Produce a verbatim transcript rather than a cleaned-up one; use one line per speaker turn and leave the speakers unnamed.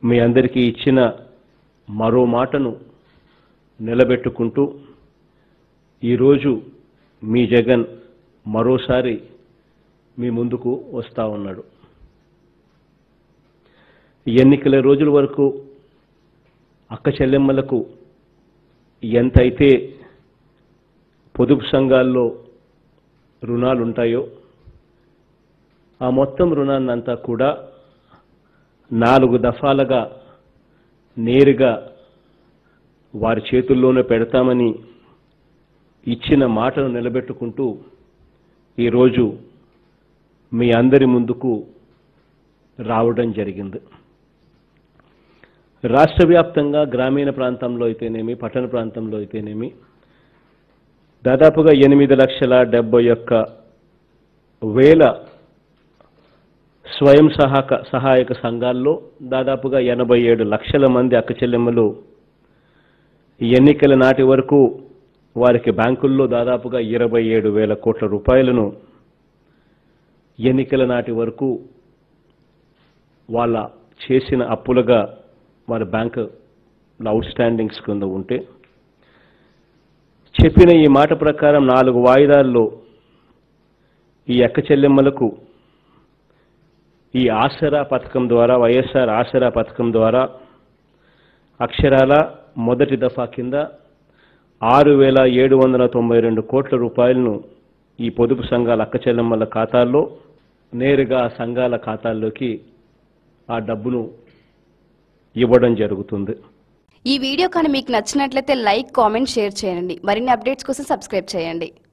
మీ అందరికీ ఇచ్చిన మరో మాటను నిలబెట్టుకుంటూ ఈరోజు మీ జగన్ మరోసారి మీ ముందుకు వస్తా ఉన్నాడు. ఎన్నికల రోజుల వరకు అక్క చెల్లెమ్మలకు ఎంతైతే పొదుపు సంఘాల్లో రుణాలు ఉంటాయో ఆ మొత్తం రుణాన్నంతా కూడా నాలుగు దఫాలుగా నేరుగా వారి చేతుల్లోనే పెడతామని ఇచ్చిన మాటను నిలబెట్టుకుంటూ ఈరోజు మీ అందరి ముందుకు రావడం జరిగింది. రాష్ట్ర వ్యాప్తంగా గ్రామీణ ప్రాంతంలో అయితేనేమి పట్టణ ప్రాంతంలో అయితేనేమి దాదాపుగా ఎనిమిది లక్షల డెబ్బై ఒక్క వేల స్వయం సహాయక సహాయక సంఘాల్లో దాదాపుగా ఎనభై ఏడు లక్షల మంది అక్క చెల్లెమ్మలు ఎన్నికల నాటి వరకు వారికి బ్యాంకుల్లో దాదాపుగా ఇరవై ఏడు వేల కోట్ల రూపాయలను ఎన్నికల నాటి వరకు వాళ్ళ చేసిన అప్పులుగా వారి బ్యాంకు అవుట్ స్టాండింగ్స్ కింద ఉంటే చెప్పిన ఈ మాట ప్రకారం నాలుగు వాయిదాల్లో ఈ అక్క చెల్లెమ్మలకు ఈ ఆసరా పథకం ద్వారా వైఎస్ఆర్ ఆసరా పథకం ద్వారా అక్షరాల మొదటి దఫా కింద ఆరు వేల ఏడు వందల తొంభై రెండు కోట్ల రూపాయలను ఈ పొదుపు సంఘాల అక్క చెల్లెమ్మల ఖాతాల్లో నేరుగా సంఘాల ఖాతాల్లోకి ఆ డబ్బును ఇవ్వడం జరుగుతుంది.
ఈ వీడియో కానీ మీకు నచ్చినట్లయితే లైక్, కామెంట్, షేర్ చేయండి. మరిన్ని అప్డేట్స్ కోసం సబ్స్క్రైబ్ చేయండి.